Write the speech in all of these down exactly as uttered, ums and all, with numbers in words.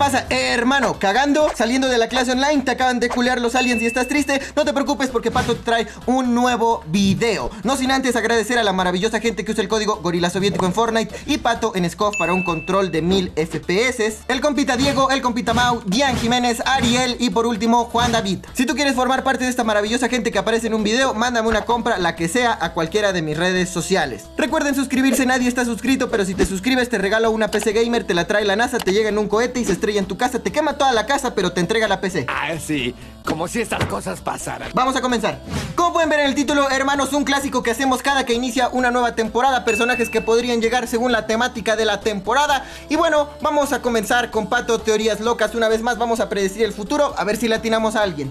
pasa, hermano? ¿Cagando? ¿Saliendo de la clase online? ¿Te acaban de culear los aliens y estás triste? No te preocupes porque Pato te trae un nuevo video. No sin antes agradecer a la maravillosa gente que usa el código Gorila Soviético en Fortnite y Pato en Scoff para un control de mil F P S. El compita Diego, el compita Mau, Dian Jiménez, Ariel y por último Juan David. Si tú quieres formar parte de esta maravillosa gente que aparece en un video, mándame una compra, la que sea, a cualquiera de mis redes sociales. Recuerden suscribirse, nadie está suscrito, pero si te suscribes te regalo una P C gamer, te la trae la NASA, te llega en un cohete y se estrella en tu casa, te quema toda la casa, pero te entrega la P C. Ah, sí, como si estas cosas pasaran. Vamos a comenzar. Como pueden ver en el título, hermanos, un clásico que hacemos cada que inicia una nueva temporada, personajes que podrían llegar según la temática de la temporada. Y bueno, vamos a comenzar con Pato Teorías Locas. Una vez más vamos a predecir el futuro, a ver si le atinamos a alguien.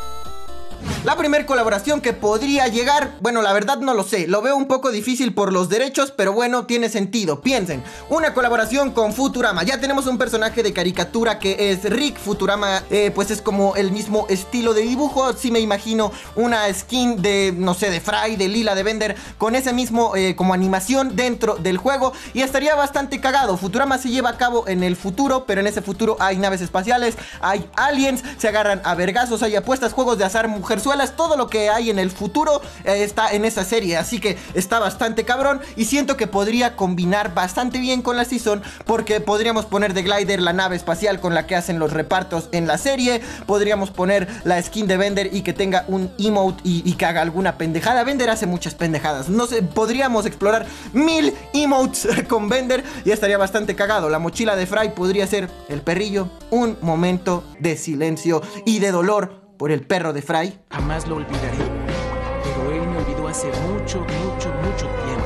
La primera colaboración que podría llegar, bueno, la verdad no lo sé, lo veo un poco difícil por los derechos, pero bueno, tiene sentido. Piensen, una colaboración con Futurama. Ya tenemos un personaje de caricatura que es Rick. Futurama, eh, pues es como el mismo estilo de dibujo. Sí me imagino una skin de, no sé, de Fry, de Lila, de Bender, con ese mismo eh, como animación dentro del juego. Y estaría bastante cagado. Futurama se lleva a cabo en el futuro, pero en ese futuro hay naves espaciales, hay aliens, se agarran a vergazos, hay apuestas, juegos de azar, mujerzuelas. Todo lo que hay en el futuro eh, está en esa serie, así que está bastante cabrón y siento que podría combinar bastante bien con la season, porque podríamos poner de Glider la nave espacial con la que hacen los repartos en la serie, podríamos poner la skin de Bender y que tenga un emote y, y que haga alguna pendejada. Bender hace muchas pendejadas, no sé, podríamos explorar mil emotes con Bender y estaría bastante cagado. La mochila de Fry podría ser el perrillo, un momento de silencio y de dolor por el perro de Fry. Jamás lo olvidaré, pero él me olvidó hace mucho, mucho, mucho tiempo.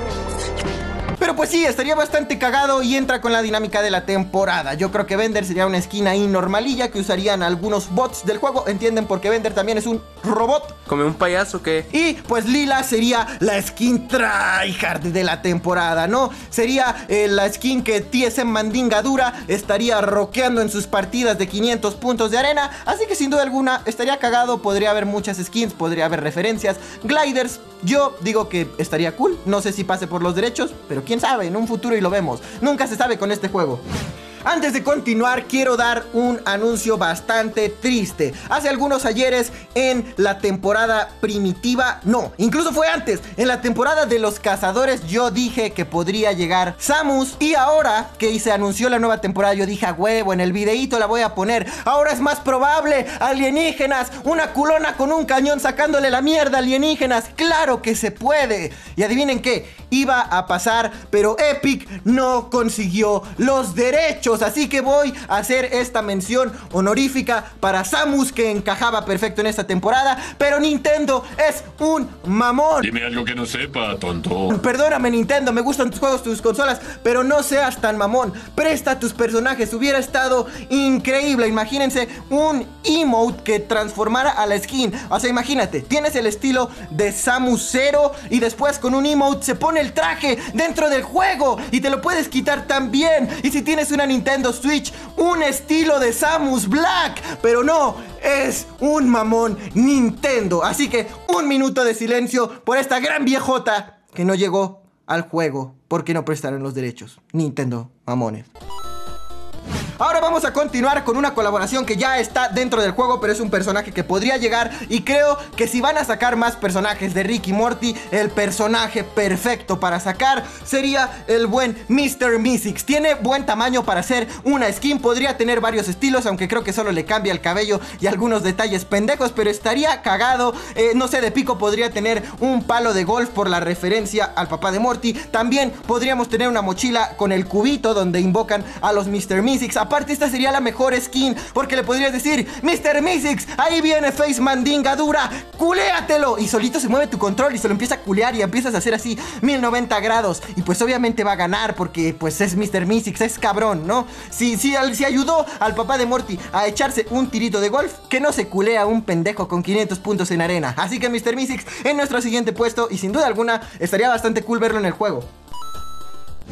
Pero pues sí, estaría bastante cagado y entra con la dinámica de la temporada. Yo creo que Bender sería una skin ahí normalilla que usarían algunos bots del juego. ¿Entienden? Porque Bender también es un robot. ¿Come un payaso qué? Y pues Lila sería la skin tryhard de la temporada, ¿no? Sería eh, la skin que T S M Mandinga Dura estaría rockeando en sus partidas de quinientos puntos de arena. Así que sin duda alguna estaría cagado. Podría haber muchas skins, podría haber referencias, gliders. Yo digo que estaría cool. No sé si pase por los derechos, pero quién sabe, en un futuro y lo vemos. Nunca se sabe con este juego. Antes de continuar, quiero dar un anuncio bastante triste. Hace algunos ayeres en la temporada primitiva, no, incluso fue antes, en la temporada de los cazadores, yo dije que podría llegar Samus. Y ahora que se anunció la nueva temporada, yo dije, a huevo, en el videíto la voy a poner. Ahora es más probable, alienígenas, una culona con un cañón sacándole la mierda a alienígenas. Claro que se puede. Y adivinen qué, iba a pasar, pero Epic no consiguió los derechos. Así que voy a hacer esta mención honorífica para Samus, que encajaba perfecto en esta temporada. Pero Nintendo es un mamón. Dime algo que no sepa, tonto. Perdóname, Nintendo, me gustan tus juegos, tus consolas, pero no seas tan mamón. Presta tus personajes, hubiera estado increíble. Imagínense un emote que transformara a la skin. O sea, imagínate, tienes el estilo de Samus Zero y después con un emote se pone el traje dentro del juego y te lo puedes quitar también. Y si tienes una Nintendo Switch, un estilo de Samus Black, pero no, es un mamón Nintendo. Así que un minuto de silencio por esta gran viejota que no llegó al juego porque no prestaron los derechos. Nintendo, mamones. Ahora vamos a continuar con una colaboración que ya está dentro del juego, pero es un personaje que podría llegar. Y creo que si van a sacar más personajes de Rick y Morty, el personaje perfecto para sacar sería el buen mister Meeseeks. Tiene buen tamaño para ser una skin, podría tener varios estilos, aunque creo que solo le cambia el cabello y algunos detalles pendejos, pero estaría cagado. eh, No sé, de pico podría tener un palo de golf por la referencia al papá de Morty. También podríamos tener una mochila con el cubito donde invocan a los mister Meeseeks. Aparte, esta sería la mejor skin, porque le podrías decir: mister Meeseeks, ahí viene Face Mandinga Dura, culéatelo. Y solito se mueve tu control y se lo empieza a culear y empiezas a hacer así mil noventa grados. Y pues obviamente va a ganar porque pues es mister Meeseeks, es cabrón, ¿no? Si, si, si ayudó al papá de Morty a echarse un tirito de golf, que no se culea un pendejo con quinientos puntos en arena. Así que mister Meeseeks en nuestro siguiente puesto, y sin duda alguna estaría bastante cool verlo en el juego.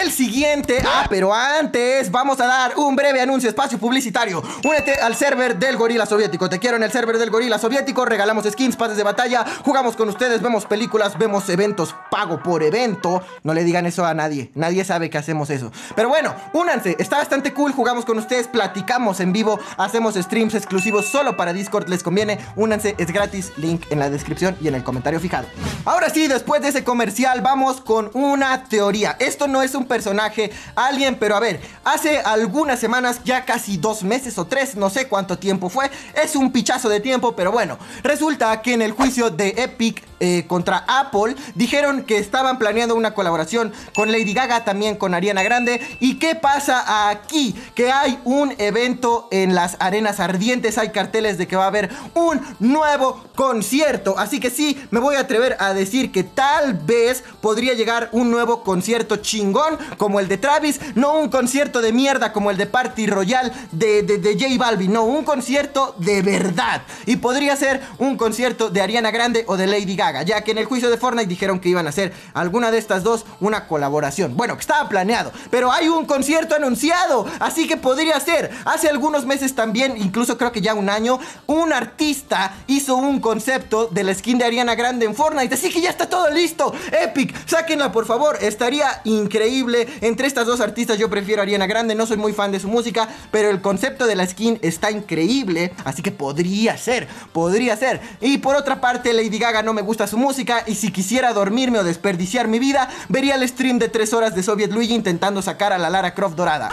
el siguiente. Ah, pero antes vamos a dar un breve anuncio, espacio publicitario. Únete al server del Gorila Soviético. Te quiero en el server del Gorila Soviético. Regalamos skins, pases de batalla, jugamos con ustedes, vemos películas, vemos eventos, pago por evento. No le digan eso a nadie, nadie sabe que hacemos eso. Pero bueno, únanse, está bastante cool. Jugamos con ustedes, platicamos en vivo, hacemos streams exclusivos solo para Discord. Les conviene, únanse, es gratis. Link en la descripción y en el comentario fijado. Ahora sí, después de ese comercial, vamos con una teoría. Esto no es un personaje alien, pero a ver, hace algunas semanas, ya casi dos meses o tres, no sé cuánto tiempo fue, es un pichazo de tiempo, pero bueno, resulta que en el juicio de Epic eh, contra Apple, dijeron que estaban planeando una colaboración con Lady Gaga, también con Ariana Grande. ¿Y qué pasa aquí? Que hay un evento en las arenas ardientes, hay carteles de que va a haber un nuevo concierto, así que sí, me voy a atrever a decir que tal vez podría llegar un nuevo concierto chingón como el de Travis, no un concierto de mierda como el de Party Royale de, de, de J Balvin, no, un concierto de verdad, y podría ser un concierto de Ariana Grande o de Lady Gaga, ya que en el juicio de Fortnite dijeron que iban a hacer alguna de estas dos una colaboración, bueno, que estaba planeado, pero hay un concierto anunciado, así que podría ser. Hace algunos meses también, incluso creo que ya un año, un artista hizo un concepto de la skin de Ariana Grande en Fortnite, así que ya está todo listo. Epic, sáquenla por favor, estaría increíble. Entre estas dos artistas yo prefiero a Ariana Grande, no soy muy fan de su música, pero el concepto de la skin está increíble, así que podría ser, podría ser. Y por otra parte, Lady Gaga no me gusta su música, y si quisiera dormirme o desperdiciar mi vida, vería el stream de tres horas de Soviet Luigi intentando sacar a la Lara Croft dorada.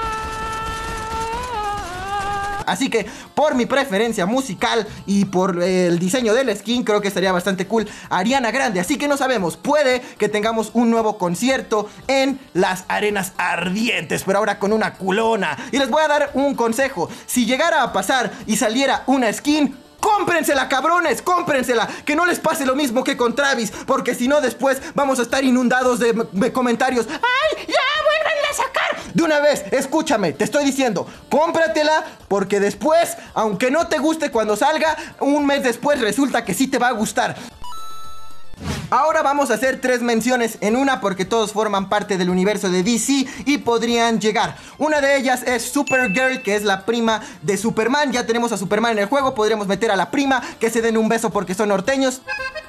Así que por mi preferencia musical y por el diseño del skin, creo que estaría bastante cool Ariana Grande. Así que no sabemos, puede que tengamos un nuevo concierto en las arenas ardientes, pero ahora con una culona. Y les voy a dar un consejo: si llegara a pasar y saliera una skin, ¡cómprensela, cabrones! ¡Cómprensela! Que no les pase lo mismo que con Travis, porque si no después vamos a estar inundados de, de comentarios. ¡Ay, ya, vuélvanla a sacar! De una vez, escúchame, te estoy diciendo, cómpratela, porque después, aunque no te guste cuando salga, un mes después resulta que sí te va a gustar. Ahora vamos a hacer tres menciones en una, porque todos forman parte del universo de D C y podrían llegar. Una de ellas es Supergirl, que es la prima de Superman. Ya tenemos a Superman en el juego, podríamos meter a la prima, que se den un beso porque son norteños.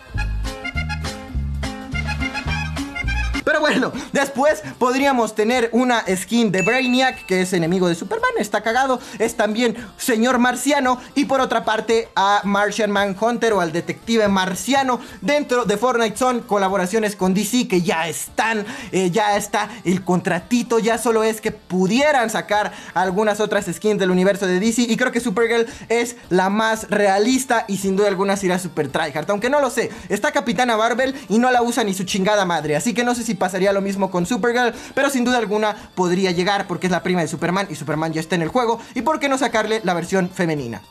Pero bueno, después podríamos tener una skin de Brainiac, que es enemigo de Superman, está cagado, es también señor marciano. Y por otra parte a Martian Manhunter, o al detective marciano. Dentro de Fortnite son colaboraciones con D C que ya están, eh, ya está el contratito, ya solo es que pudieran sacar algunas otras skins del universo de D C. Y creo que Supergirl es la más realista y sin duda alguna será super tryhard, aunque no lo sé, está Capitana Marvel y no la usa ni su chingada madre, así que no sé si pasaría lo mismo con Supergirl, pero sin duda alguna podría llegar porque es la prima de Superman y Superman ya está en el juego, y por qué no sacarle la versión femenina.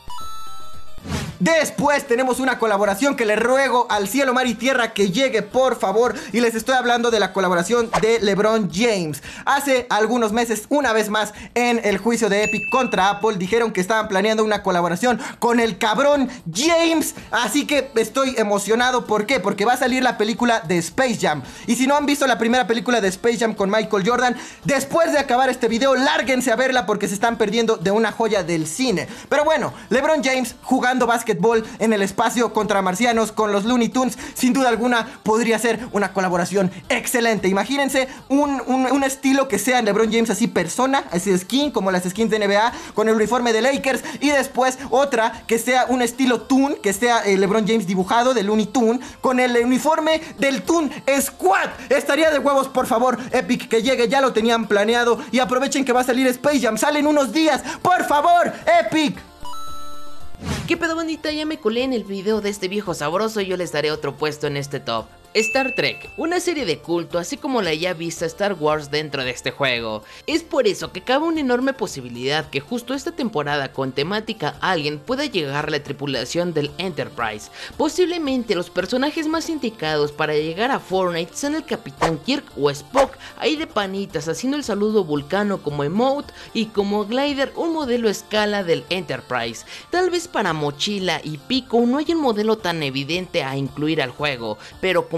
Después tenemos una colaboración que le ruego al cielo, mar y tierra que llegue, por favor. Y les estoy hablando de la colaboración de LeBron James. Hace algunos meses, una vez más, en el juicio de Epic contra Apple, dijeron que estaban planeando una colaboración con el cabrón James. Así que estoy emocionado. ¿Por qué? Porque va a salir la película de Space Jam. Y si no han visto la primera película de Space Jam con Michael Jordan, después de acabar este video, lárguense a verla porque se están perdiendo de una joya del cine. Pero bueno, LeBron James jugando básquetbol en el espacio contra marcianos con los Looney Tunes, sin duda alguna podría ser una colaboración excelente. Imagínense un, un, un estilo que sea LeBron James así persona, así skin como las skins de N B A con el uniforme de Lakers, y después otra que sea un estilo Toon, que sea eh, LeBron James dibujado de Looney Tunes con el uniforme del Toon Squad. Estaría de huevos, por favor, Epic, que llegue, ya lo tenían planeado, y aprovechen que va a salir Space Jam, salen unos días, por favor, Epic. ¿Qué pedo, bandita? Ya me colé en el video de este viejo sabroso y yo les daré otro puesto en este top. Star Trek, una serie de culto, así como la ya vista Star Wars dentro de este juego. Es por eso que cabe una enorme posibilidad que justo esta temporada con temática Alien pueda llegar a la tripulación del Enterprise. Posiblemente los personajes más indicados para llegar a Fortnite sean el Capitán Kirk o Spock, ahí de panitas haciendo el saludo vulcano como emote, y como glider un modelo a escala del Enterprise. Tal vez para mochila y pico no hay un modelo tan evidente a incluir al juego, pero como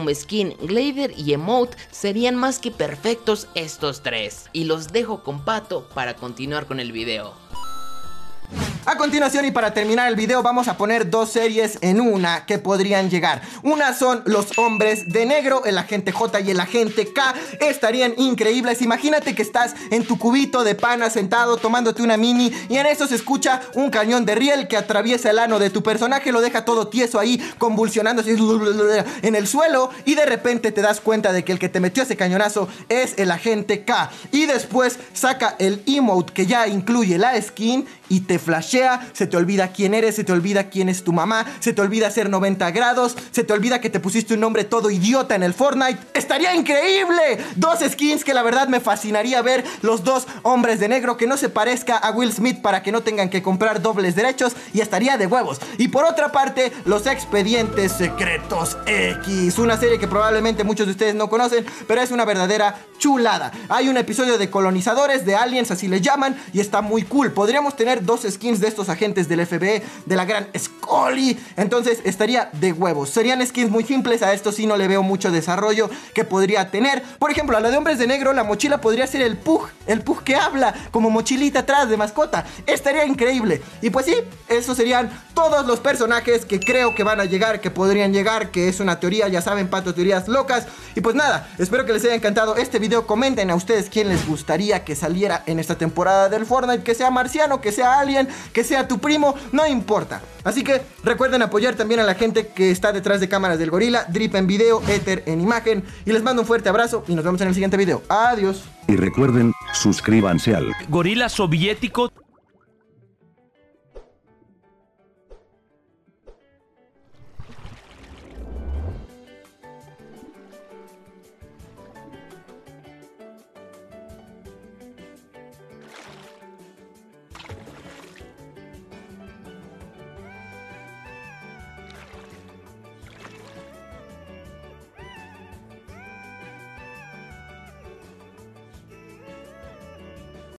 como skin, glider y emote serían más que perfectos estos tres. Y los dejo con Pato para continuar con el video. A continuación y para terminar el video vamos a poner dos series en una que podrían llegar. Una son Los Hombres de Negro, el agente J y el agente K. Estarían increíbles. Imagínate que estás en tu cubito de pana sentado tomándote una mini y en eso se escucha un cañón de riel que atraviesa el ano de tu personaje, lo deja todo tieso ahí, convulsionándose en el suelo, y de repente te das cuenta de que el que te metió ese cañonazo es el agente K. Y después saca el emote que ya incluye la skin y te flashea, se te olvida quién eres, se te olvida quién es tu mamá, se te olvida hacer noventa grados, se te olvida que te pusiste un nombre todo idiota en el Fortnite. ¡Estaría increíble! Dos skins que la verdad me fascinaría ver, los dos Hombres de Negro, que no se parezca a Will Smith para que no tengan que comprar dobles derechos, y estaría de huevos. Y por otra parte, Los Expedientes Secretos X, una serie que probablemente muchos de ustedes no conocen, pero es una verdadera chulada. Hay un episodio de colonizadores, de aliens, así le llaman, y está muy cool. Podríamos tener dos skins de estos agentes del F B I, de la gran Scully, entonces estaría de huevos. Serían skins muy simples, a esto sí no le veo mucho desarrollo que podría tener. Por ejemplo, a la de Hombres de Negro, la mochila podría ser el Pug, el Pug que habla, como mochilita atrás de mascota. Estaría increíble. Y pues sí, esos serían todos los personajes que creo que van a llegar, que podrían llegar, que es una teoría, ya saben, Pato, teorías locas. Y pues nada, espero que les haya encantado este video. Comenten a ustedes quién les gustaría que saliera en esta temporada del Fortnite, que sea marciano, que sea alien, que sea tu primo, no importa. Así que recuerden apoyar también a la gente que está detrás de cámaras del gorila, Drip en video, Ether en imagen, y les mando un fuerte abrazo y nos vemos en el siguiente video. Adiós. Y recuerden, suscríbanse al Gorila soviético.